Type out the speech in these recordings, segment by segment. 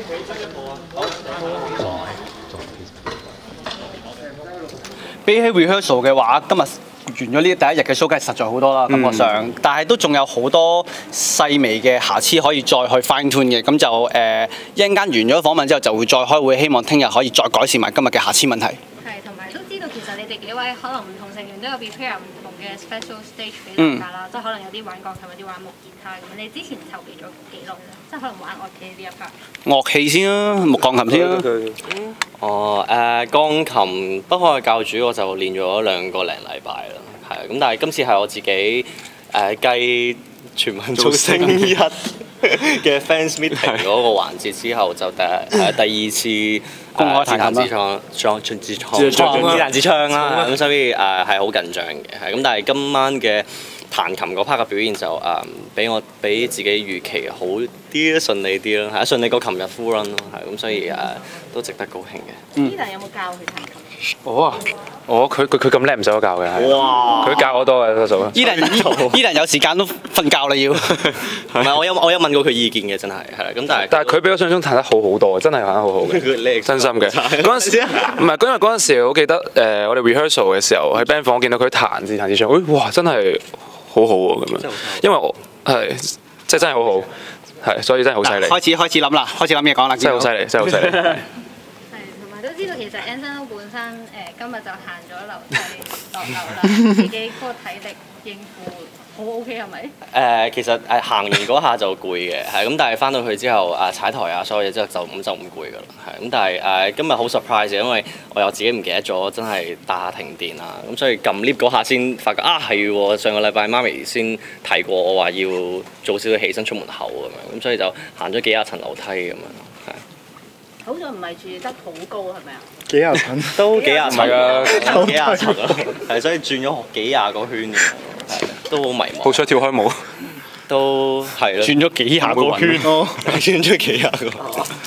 比起 rehearsal 嘅話，今日完咗呢第一日嘅 show 梗係實在好多啦，感覺上，但係都仲有好多細微嘅瑕疵可以再去 fine tune 嘅，咁就一陣間完咗訪問之後就會再開會，希望聽日可以再改善埋今日嘅瑕疵問題。 係，同埋都知道其實你哋幾位可能唔同成員都有 prepare 唔同嘅 special stage 俾大家啦，即係可能有啲玩鋼琴，有啲玩木吉他咁。你之前籌備咗幾耐咧？即係可能玩樂器呢一 part。 樂器先啦，木鋼琴先啦。 鋼琴不可教主我就練咗2個零禮拜啦，係啊，咁但係今次係我自己繼全民造星一嘅 fans meeting 嗰個環節之後，就第二次公開彈琴自彈自唱啦，咁所以係好緊張嘅，係咁，但係今晚嘅彈琴嗰 part 嘅表現就比自己預期好啲，順利啲啦，係順利過琴日 full run 咯，係咁，所以都值得高興嘅。 Ethan 有冇教佢彈琴？ 佢咁叻唔使我教嘅， 哇！ 佢教我多嘅多數。 Ethan 有時間都瞓覺啦要。 唔係我有問過佢意見嘅，真係係啦，咁但係佢比我想象中彈得好好多，真係彈得好好嘅，真心嘅。嗰陣時唔係，因為嗰陣時我記得我哋 rehearsal 嘅時候喺 band 房見到佢彈自彈自唱，哇真係好好喎咁樣，因為我係即係真係好好，係所以真係好犀利。 開始諗啦，開始諗嘢講啦。 真係好犀利，真係好犀利。 係，同埋都知道其實 Anson 本身今日就行咗樓梯落樓啦，自己嗰個體力應付好 OK 係咪？ 其實行完嗰下就攰嘅，係咁，但係翻到去之後踩台啊，所有嘢之後就唔攰㗎啦，係咁，但係今日好 surprise 嘅，因為我又自己唔記得咗，真係大廈停電啊，咁所以撳 lift 嗰下先發覺係喎，上個禮拜媽咪先提過我話要早少少起身出門口咁樣，咁所以就行咗幾廿層樓梯咁樣，係。 好在唔係住得好高係咪啊？ 幾廿層都幾廿層㗎，幾廿層啊，係所以轉咗幾廿個圈嘅，係都好迷茫。 好彩跳開舞， 都係咯。 轉咗幾廿個圈咯， 轉咗幾廿個。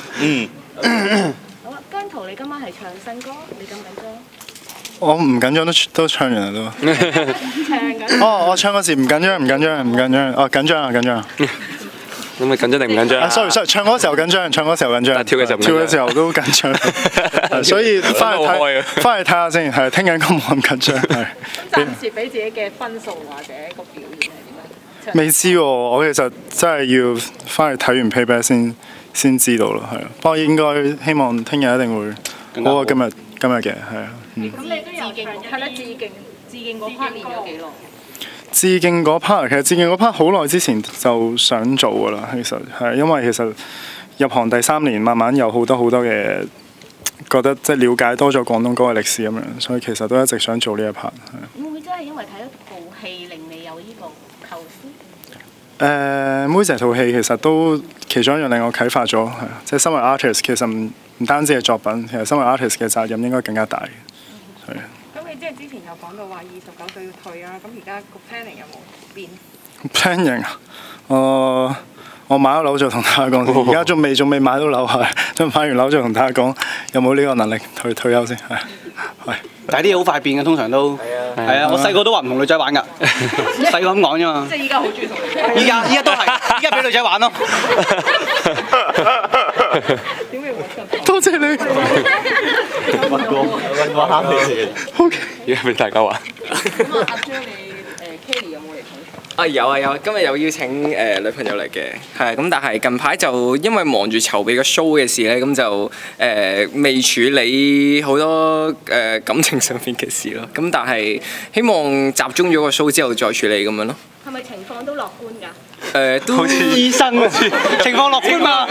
好啊，姜濤你今晚係唱新歌，你緊唔緊張？ 我唔緊張都唱完啦都。 唱緊。 我唱嗰時唔緊張。緊張啊緊張。 咁你緊張定唔緊張 ？sorry， 唱嗰時候緊張，唱嗰時候緊張。 跳嘅時候都緊張。所以翻去睇下先，係聽緊歌冇咁緊張。係。 暫時俾自己嘅分數或者個表現係點樣？ 未知喎，我其實真係要翻去睇完 playback 先知道咯，係啊。不過應該希望聽日一定會好過今日嘅，係啊。 咁你都有係啦，致敬嗰 part 練咗幾耐？ 致敬嗰 part 其實致敬嗰 part 好耐之前就想做㗎啦，其實係因為其實入行第3年，慢慢有好多嘅覺得即係了解多咗廣東歌嘅歷史咁樣，所以其實都一直想做呢一 part。 會唔會真係因為睇一部戲令你有呢個構思？ 妹姐套戲其實都其中一樣令我啟發咗，係啊，即係身為 artist 其實唔單止係作品，其實身為 artist 嘅責任應該更加大嘅，係啊。 即係之前有講到話29歲要退啊，咁而家個 planning 有冇變 ？planning 啊，我買咗樓就同大家講，而家仲未買到樓，係，等買完樓就同大家講有冇呢個能力退休先，係。 但係啲嘢好快變嘅，通常都係啊！我細個都話唔同女仔玩㗎，細個咁講啫嘛。 即係依家好中意同女仔。 依家都係，依家俾女仔玩咯。 點會揾多謝你。 問過啱你嘅。 OK。 而家俾大家玩。 咁阿張你Kelly 有冇嚟捧場？ 有，今日有邀請女朋友嚟嘅，係咁，但係近排就因為忙住籌備個 show 嘅事咧，咁就未處理好多感情上面嘅事咯。咁但係希望集中咗個 show 之後再處理咁樣咯。 係咪情況都樂觀㗎？ 都好似醫生啊，情況樂觀嘛。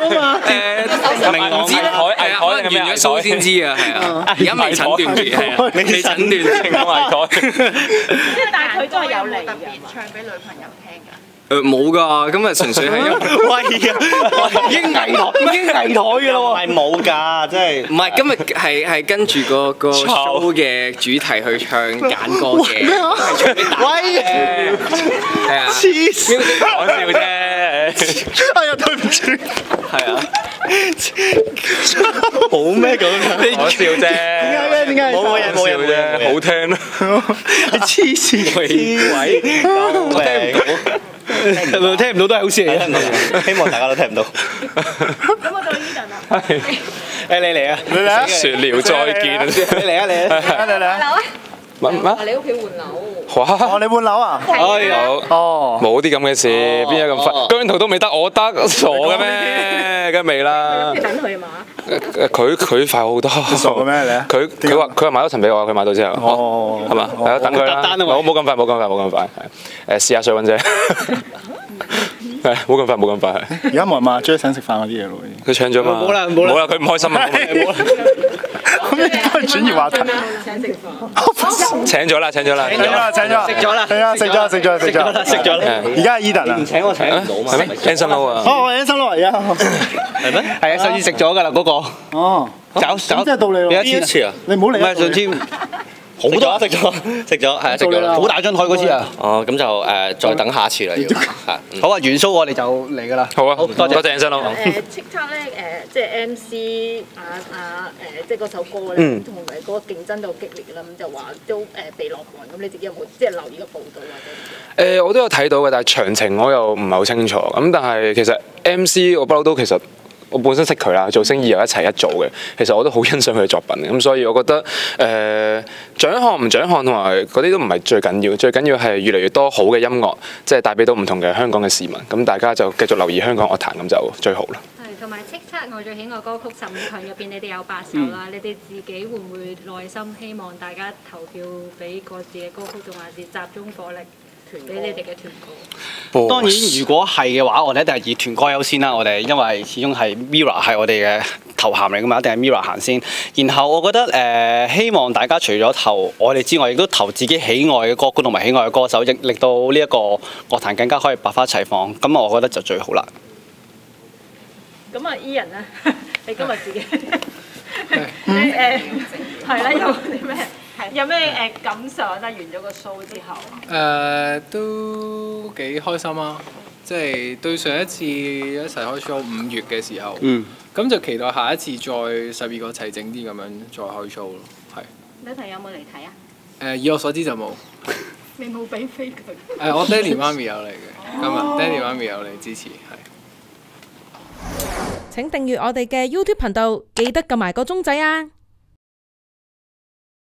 明知可能完咗 show 先知啊，係啊，而家未診斷住，係啊，未診斷情況危殆。 但係佢都係有嚟特別唱俾女朋友聽㗎。 冇㗎，今日純粹係已經危殆㗎咯喎。 係冇㗎，真係。 唔係今日係跟住個 show 嘅主題去唱揀歌嘅，係唱俾大家嘅。係啊， 黐線， 講笑啫。 哎呀，對唔住。 係啊。 好咩咁樣？ 講笑啫。 點解？ 冇嘢啫， 好聽咯。 你黐線。 位，聽唔到聽唔到都係好事嚟嘅。 希望大家都聽唔到。 咁我就 Eden 啊， 誒你嚟啊！ 你嚟啊！ 説了再見啊！ 你嚟啊！你啊！ 你嚟啊！ 樓啊， 乜？ 你屋企換樓？ 哇！ 哦，你換樓啊？ 哎呀！ 哦， 冇啲咁嘅事，邊有咁快？姜濤都未得，我得傻嘅咩？梗係未啦。 等佢嘛？ 佢快好多。 傻嘅咩你啊？ 佢話買咗層俾我，佢買到之後。 哦， 係嘛？係啊，等佢啦。冇咁快，冇咁快。係試下水溫啫。係冇咁快。 而家冇人問 J 想食飯嗰啲嘢咯， 佢搶咗嘛？ 冇啦， 佢唔開心啊！ 咁你都係轉移話題。 請咗啦。 食咗啦。係啊，食咗啦。而家係 Eden 啊。 唔請我請唔到嘛？ 係咩 Anson Lo 啊？ 哦，Anson Lo 而家。 係咩？係啊，上次食咗㗎啦嗰個。 哦。 找即係到你咯。 俾一次啊！ 你唔好理。 唔係上次好多食咗，係啊食咗，好大張台嗰次啊！ 哦，咁就再等下一次啦，要係。 好啊，元素我哋就嚟㗎啦。 好啊， 多謝 Anson Lo。 TikTok 咧即係 MC 即係嗰首歌咧，同埋嗰個競爭都激烈啦，咁就話都被落韓，咁你自己有冇即係留意個報導或者？ 我都有睇到嘅，但係詳情我又唔係好清楚。咁但係其實 MC 我不嬲都其實。我本身識佢啦，做星二又一齊一組嘅，其實我都好欣賞佢嘅作品嘅，咁所以我覺得獎項唔獎項同埋嗰啲都唔係最緊要，最緊要係越嚟越多好嘅音樂，即係帶俾到唔同嘅香港嘅市民，咁大家就繼續留意香港樂壇咁就最好啦。 係同埋叱咤我最喜愛歌曲15強入邊，你哋有8首啦，你哋自己會唔會內心希望大家投票俾各自嘅歌曲，仲還是集中火力？俾你哋嘅團歌。 當然，如果係嘅話，我哋一定係以團歌優先啦。我哋因為始終係 Mirror 係我哋嘅頭銜嚟㗎嘛，一定係 Mirror 行先。然後我覺得希望大家除咗投我哋之外，亦都投自己喜愛嘅歌曲同埋喜愛嘅歌手，亦令到呢一個樂壇更加可以百花齊放。咁我覺得就最好啦。 咁啊，Ian 咧，你今日自己你係啦，有啲咩？有咩感想啊？完咗個 show 之後， 都幾開心啊！即係對上一次一齊開 show 5月嘅時候，咁就期待下一次再12個齊整啲咁樣再開 show 咯。係。 女朋友有冇嚟睇啊？ 以我所知就冇。 你冇俾飛佢？ 我爹哋媽咪有嚟嘅，今日爹哋媽咪有嚟支持，係。 請訂閱我哋嘅 YouTube 頻道，記得撳埋個鐘仔啊！